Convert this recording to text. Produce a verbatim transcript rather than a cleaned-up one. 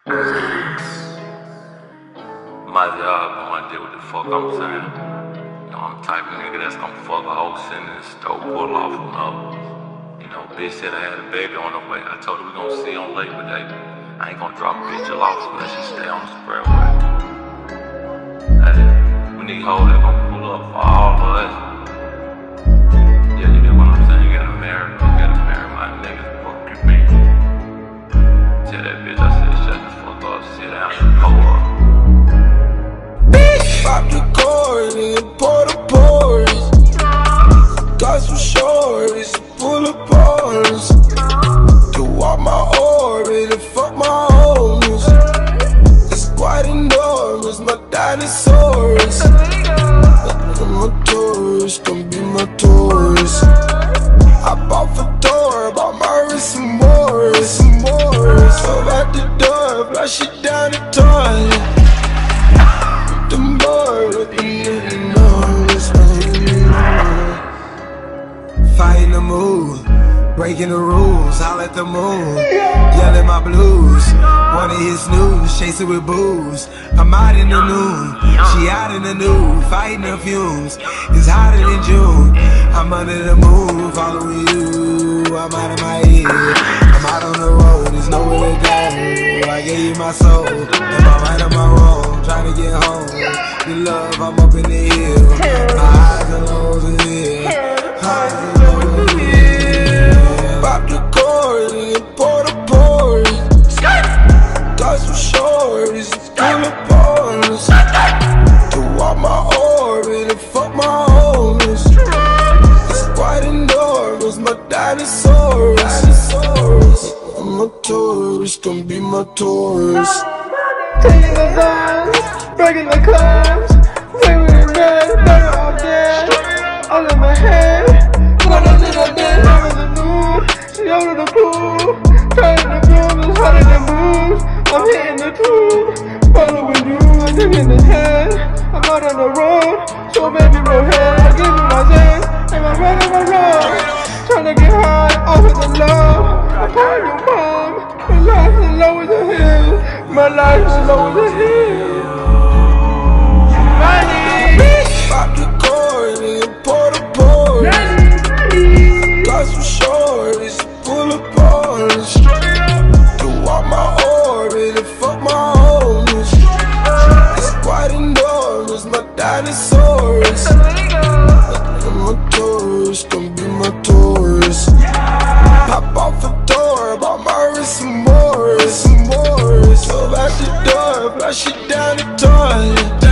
My job, I wanna do what the fuck I'm saying. You know, I'm the type of nigga that's gonna fuck a whole sentence, throw pull off another. You know, bitch said I had a baby on the way. I told her we gonna see on Labor Day. I ain't gonna drop a bitch off unless she stay on the squareway. Hey, we need hoes that gon' pull up for all of us. Yeah, you know what I'm saying? You gotta marry, you gotta marry my nigga. Fuck you, me. Tell that bitch I said shut the fuck up, sit down and pull up. Pop the cord and pour the pores. Got some shorties to pull up on us. To walk my orbit and fuck my homies. It's quite enormous, my dinosaurs. I'm a tourist, gon' be my tourist. I bought for Thor, bought my wrist some more, some more. So at the door, flush it down the toilet. Fighting the mood, breaking the rules, howl at the moon, yelling my blues. Wanna hit snooze, chase it with booze. I'm out in the noon, she out in the nude, fighting the fumes. It's hotter than June, I'm under the moon, following you. I'm out of my head, I'm out on the road, there's nowhere to go. I gave you my soul, am I right or am I wrong? Trying to get home, the love, I'm up in the hill. My eyes are lows in here, highs and lows in here. Pop the cord and pour the pores. Got some shorties to pull up on us. To walk my orbit and fuck my homies. It's quite enormous, my dinosaurs. I'm a tourist, gon' be my tourist. Taking the vines, breaking the clubs, flavor red, better all day. All in my head, going up to the bed, I'm in the mood. She out of the pool, turning the room, it's hotter than moves. I'm hitting the tube, following you, I'm taking the head. I'm out on the road, so baby roll head. I give you my zen, and I'm running my road. Trying to get high off of the love. I'm part of your mom, my life is low as a hill. My life is low as a hill. Pop the cord and pour the pores. Got some shorties to pull up on us. To walk my orbit and fuck my homies. It's quite enormous, my dinosaurs. I'm a tourist, gon' be my tourist. Pop off a door, bought my wrist some more, some more. So at the door, flush it down the toilet.